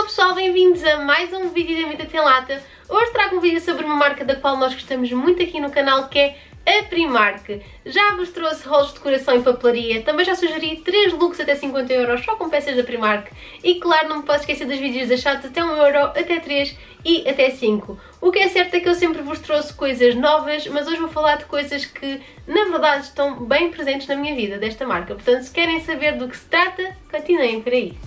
pessoal, bem-vindos a mais um vídeo da Vida Tem Lata. Hoje trago um vídeo sobre uma marca da qual nós gostamos muito aqui no canal, que é a Primark. Já vos trouxe rolos de decoração e papelaria, também já sugeri 3 looks até 50€ só com peças da Primark. E claro, não me posso esquecer dos vídeos achados até 1€, até 3 e até 5. O que é certo é que eu sempre vos trouxe coisas novas, mas hoje vou falar de coisas que na verdade estão bem presentes na minha vida desta marca. Portanto, se querem saber do que se trata, continuem por aí.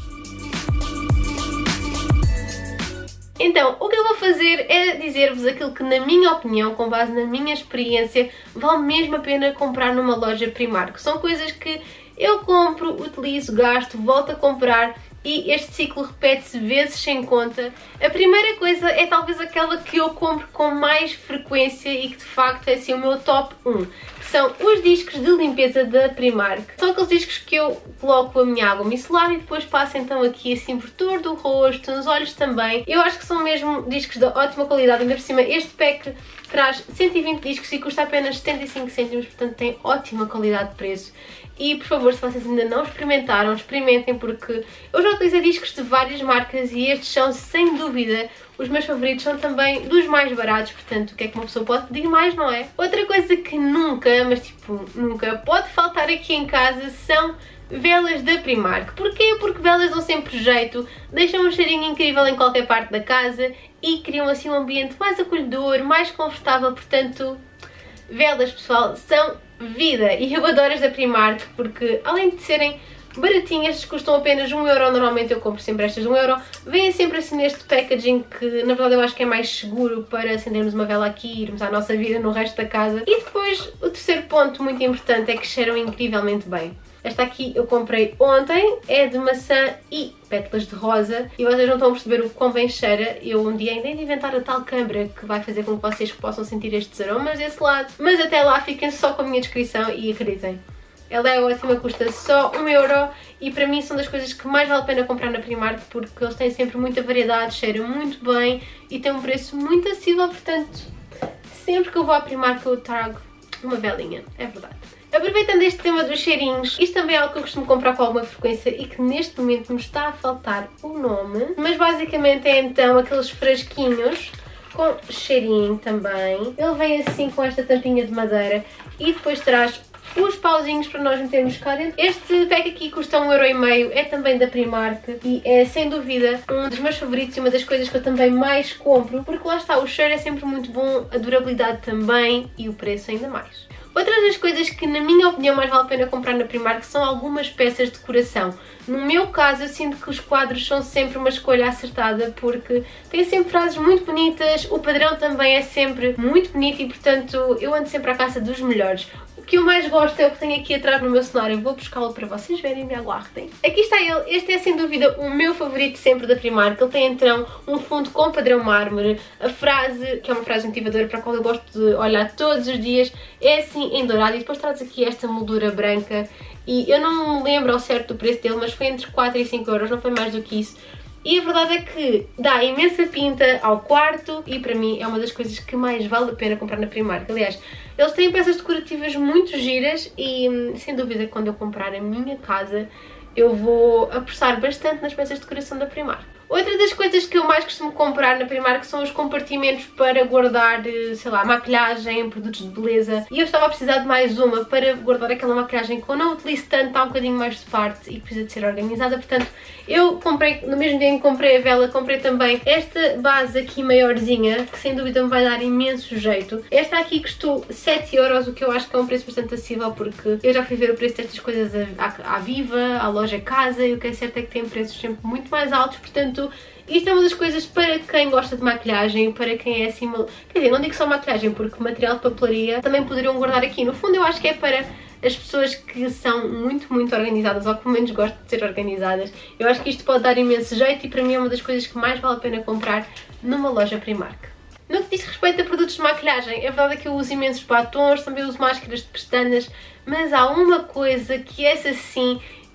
Então, o que eu vou fazer é dizer-vos aquilo que, na minha opinião, com base na minha experiência, vale mesmo a pena comprar numa loja Primark. São coisas que eu compro, utilizo, gasto, volto a comprar e este ciclo repete-se vezes sem conta. A primeira coisa é talvez aquela que eu compro com mais frequência e que de facto é assim o meu top 1, que são os discos de limpeza da Primark. São aqueles discos que eu coloco a minha água micelar e depois passo então aqui assim por todo o rosto, nos olhos também. Eu acho que são mesmo discos de ótima qualidade, ainda por cima este pack traz 120 discos e custa apenas 75 cêntimos, portanto tem ótima qualidade de preço. E por favor, se vocês ainda não experimentaram, experimentem, porque eu já utilizei discos de várias marcas e estes são sem dúvida os meus favoritos, são também dos mais baratos, portanto o que é que uma pessoa pode pedir mais, não é? Outra coisa que nunca, mas tipo nunca, pode faltar aqui em casa são velas da Primark. Porquê? Porque velas dão sempre jeito, deixam um cheirinho incrível em qualquer parte da casa e criam assim um ambiente mais acolhedor, mais confortável, portanto velas, pessoal, são vida. E eu adoro as da Primark porque além de serem baratinhas, custam apenas 1€, normalmente eu compro sempre estas de 1€, vêm sempre assim neste packaging que na verdade eu acho que é mais seguro para acendermos uma vela aqui e irmos à nossa vida no resto da casa. E depois o terceiro ponto muito importante é que cheiram incrivelmente bem. Esta aqui eu comprei ontem, é de maçã e pétalas de rosa e vocês não estão a perceber o quão bem cheira. Eu um dia ainda hei de inventar a tal câmara que vai fazer com que vocês possam sentir estes aromas desse lado. Mas até lá fiquem só com a minha descrição e acreditem, ela é ótima, custa só 1€ e para mim são das coisas que mais vale a pena comprar na Primark porque eles têm sempre muita variedade, cheiram muito bem e têm um preço muito acessível, portanto sempre que eu vou à Primark eu trago uma velinha, é verdade. Aproveitando este tema dos cheirinhos, isto também é algo que eu costumo comprar com alguma frequência e que neste momento me está a faltar o nome, mas basicamente é então aqueles frasquinhos com cheirinho também. Ele vem assim com esta tampinha de madeira e depois traz os pauzinhos para nós metermos cá dentro. Este pack aqui custa 1,5€, é também da Primark e é sem dúvida um dos meus favoritos e uma das coisas que eu também mais compro, porque lá está, o cheiro é sempre muito bom, a durabilidade também e o preço ainda mais. Outra das coisas que na minha opinião mais vale a pena comprar na Primark são algumas peças de decoração. No meu caso eu sinto que os quadros são sempre uma escolha acertada porque têm sempre frases muito bonitas, o padrão também é sempre muito bonito e portanto eu ando sempre à caça dos melhores. O que eu mais gosto é o que tenho aqui atrás no meu cenário, vou buscá-lo para vocês verem, me aguardem. Aqui está ele, este é sem dúvida o meu favorito sempre da Primark, ele tem então um fundo com padrão mármore, a frase, que é uma frase motivadora para a qual eu gosto de olhar todos os dias, é assim em dourado e depois traz aqui esta moldura branca e eu não me lembro ao certo do preço dele, mas foi entre 4 e 5€, não foi mais do que isso. E a verdade é que dá imensa pinta ao quarto e para mim é uma das coisas que mais vale a pena comprar na Primark. Aliás, eles têm peças decorativas muito giras e sem dúvida quando eu comprar a minha casa eu vou apostar bastante nas peças de decoração da Primark. Outra das coisas que eu mais costumo comprar na Primark são os compartimentos para guardar, sei lá, maquilhagem, produtos de beleza. E eu estava a precisar de mais uma para guardar aquela maquilhagem que eu não utilizo tanto, está um bocadinho mais de parte e que precisa de ser organizada. Portanto, eu comprei, no mesmo dia em que comprei a vela, comprei também esta base aqui maiorzinha, que sem dúvida me vai dar imenso jeito. Esta aqui custou 7€, o que eu acho que é um preço bastante acessível porque eu já fui ver o preço destas coisas à Viva, à loja Casa e o que é certo é que tem preços sempre muito mais altos, portanto isto é uma das coisas para quem gosta de maquilhagem, para quem é assim, quer dizer, não digo só maquilhagem porque material de papelaria também poderiam guardar aqui. No fundo eu acho que é para as pessoas que são muito organizadas ou que pelo menos gostam de ser organizadas. Eu acho que isto pode dar imenso jeito e para mim é uma das coisas que mais vale a pena comprar numa loja Primark. No que diz respeito a produtos de maquilhagem, é verdade que eu uso imensos batons, também uso máscaras de pestanas, mas há uma coisa que essa sim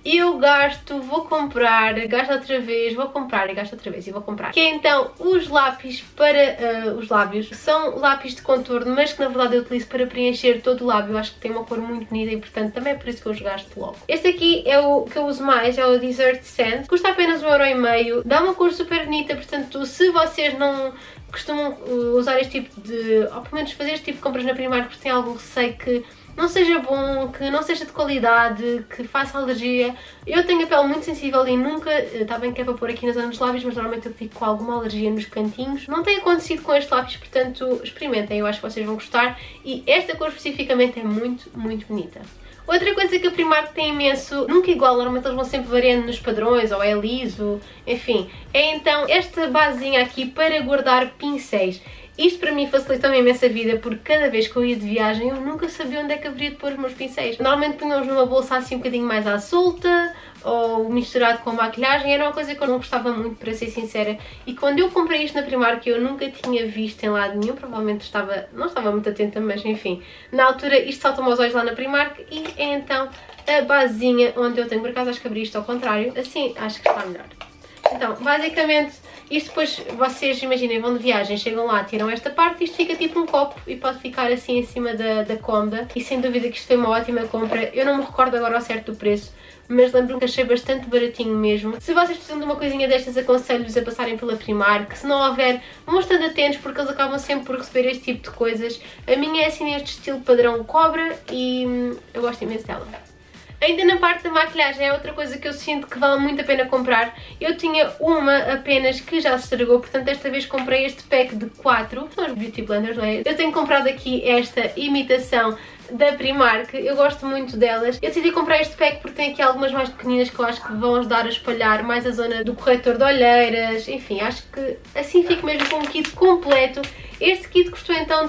eu gasto, vou comprar, gasto outra vez, vou comprar e gasto outra vez e vou comprar. Que é então os lápis para os lábios. São lápis de contorno, mas que na verdade eu utilizo para preencher todo o lábio. Eu acho que tem uma cor muito bonita e portanto também é por isso que eu os gasto logo. Este aqui é o que eu uso mais, é o Desert Sand. Custa apenas 1,5€, dá uma cor super bonita, portanto se vocês não costumam usar este tipo de, ou pelo menos fazer este tipo de compras na Primark porque têm algum receio que não seja bom, que não seja de qualidade, que faça alergia. Eu tenho a pele muito sensível e nunca, está bem que é para pôr aqui na zona dos lábios, mas normalmente eu fico com alguma alergia nos cantinhos. Não tem acontecido com este lápis, portanto experimentem, eu acho que vocês vão gostar. E esta cor especificamente é muito, muito bonita. Outra coisa que a Primark tem imenso, nunca igual, normalmente eles vão sempre variando nos padrões, ou é liso, enfim, é então esta basezinha aqui para guardar pincéis. Isto para mim facilitou-me imensa vida porque cada vez que eu ia de viagem eu nunca sabia onde é que haveria de pôr os meus pincéis. Normalmente punha-os numa bolsa assim um bocadinho mais à solta ou misturado com maquilhagem, era uma coisa que eu não gostava muito, para ser sincera. E quando eu comprei isto na Primark eu nunca tinha visto em lado nenhum, provavelmente não estava muito atenta, mas enfim. Na altura isto saltou-me aos olhos lá na Primark e é então a basezinha onde eu tenho, por acaso acho que abri isto ao contrário, assim acho que está melhor. Então, basicamente, isto depois, vocês imaginem, vão de viagem, chegam lá, tiram esta parte, isto fica tipo um copo e pode ficar assim em cima da cômoda. E sem dúvida que isto foi uma ótima compra. Eu não me recordo agora ao certo do preço, mas lembro-me que achei bastante baratinho mesmo. Se vocês precisam de uma coisinha destas, aconselho-vos a passarem pela Primark. Se não houver, vão estando atentos porque eles acabam sempre por receber este tipo de coisas. A minha é assim neste estilo padrão cobra e eu gosto imenso dela. Ainda na parte da maquilhagem é outra coisa que eu sinto que vale muito a pena comprar. Eu tinha uma apenas que já se estragou, portanto desta vez comprei este pack de 4. São os Beauty Blenders, não é? Eu tenho comprado aqui esta imitação da Primark, eu gosto muito delas. Eu decidi comprar este pack porque tem aqui algumas mais pequeninas que eu acho que vão ajudar a espalhar mais a zona do corretor de olheiras. Enfim, acho que assim fico mesmo com um kit completo. Este kit custou então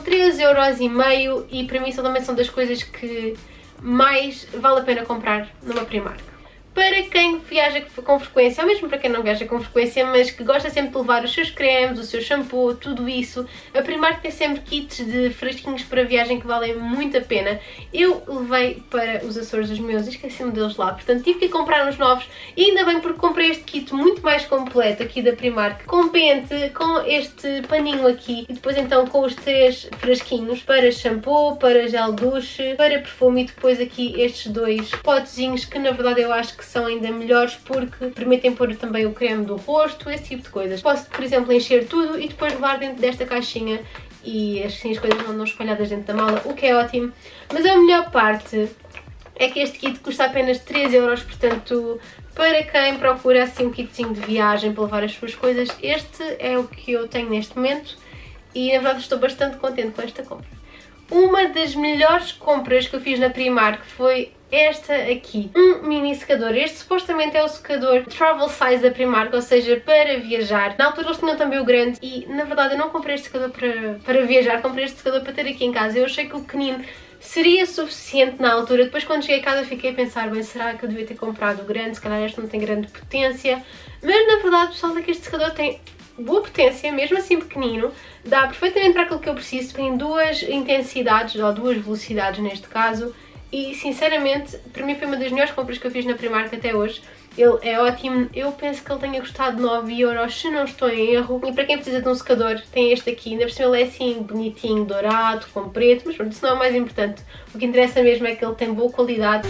3,5€ e para mim também são das coisas que mais vale a pena comprar numa Primark. Para quem viaja com frequência, ou mesmo para quem não viaja com frequência, mas que gosta sempre de levar os seus cremes, o seu shampoo, tudo isso, a Primark tem sempre kits de fresquinhos para viagem que valem muito a pena. Eu levei para os Açores os meus e esqueci-me deles lá, portanto tive que comprar uns novos e ainda bem porque comprei este kit muito mais completo aqui da Primark, com pente, com este paninho aqui e depois então com os 3 frasquinhos para shampoo, para gel douche, para perfume e depois aqui estes 2 potezinhos que na verdade eu acho que são ainda melhores porque permitem pôr também o creme do rosto, esse tipo de coisas. Posso, por exemplo, encher tudo e depois levar dentro desta caixinha e assim as coisas não andam espalhadas dentro da mala, o que é ótimo. Mas a melhor parte é que este kit custa apenas 3€, portanto, para quem procura assim um kitzinho de viagem para levar as suas coisas, este é o que eu tenho neste momento e na verdade estou bastante contente com esta compra. Uma das melhores compras que eu fiz na Primark foi esta aqui, um mini secador. Este supostamente é o secador travel size da Primark, ou seja, para viajar. Na altura eles tinham também o grande e na verdade eu não comprei este secador para viajar, comprei este secador para ter aqui em casa. Eu achei que o pequenino seria suficiente na altura. Depois quando cheguei a casa fiquei a pensar, bem, será que eu devia ter comprado o grande? Se calhar este não tem grande potência. Mas na verdade, pessoal, é que este secador tem boa potência, mesmo assim pequenino, dá perfeitamente para aquilo que eu preciso, tem 2 intensidades, ou 2 velocidades neste caso, e sinceramente para mim foi uma das melhores compras que eu fiz na Primark até hoje. Ele é ótimo, eu penso que ele tenha custado 9€, se não estou em erro, e para quem precisa de um secador tem este aqui, ainda por cima ele é assim bonitinho, dourado, com preto, mas pronto, isso não é o mais importante, o que interessa mesmo é que ele tem boa qualidade.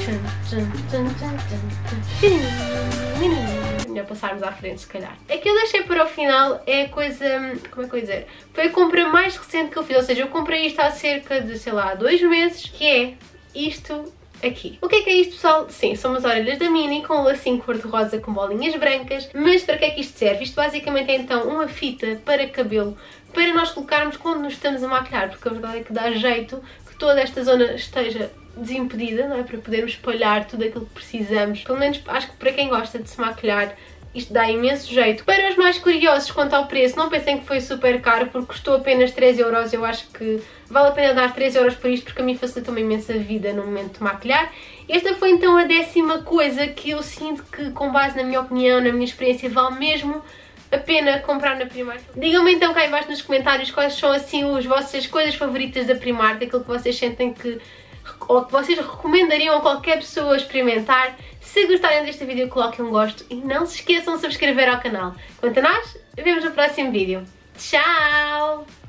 Melhor passarmos à frente se calhar. A que eu deixei para o final é a coisa, como é que eu ia dizer, foi a compra mais recente que eu fiz, ou seja, eu comprei isto há cerca de, sei lá, 2 meses, que é isto aqui. O que é isto, pessoal? Sim, são umas orelhas da Minnie com um lacinho cor-de-rosa com bolinhas brancas, mas para que é que isto serve? Isto basicamente é então uma fita para cabelo, para nós colocarmos quando nos estamos a maquilhar, porque a verdade é que dá jeito que toda esta zona esteja desimpedida, não é? Para podermos espalhar tudo aquilo que precisamos. Pelo menos acho que para quem gosta de se maquilhar isto dá imenso jeito. Para os mais curiosos quanto ao preço, não pensem que foi super caro porque custou apenas 3€. Eu acho que vale a pena dar 3€ por isto porque a mim facilita uma imensa vida no momento de maquilhar. Esta foi então a 10ª coisa que eu sinto que, com base na minha opinião, na minha experiência, vale mesmo a pena comprar na Primark. Digam-me então cá em baixo nos comentários quais são assim as vossas coisas favoritas da Primark, aquilo que vocês sentem que ou que vocês recomendariam a qualquer pessoa experimentar. Se gostarem deste vídeo, coloquem um gosto e não se esqueçam de subscrever ao canal. Quanto a nós, vemos no próximo vídeo. Tchau!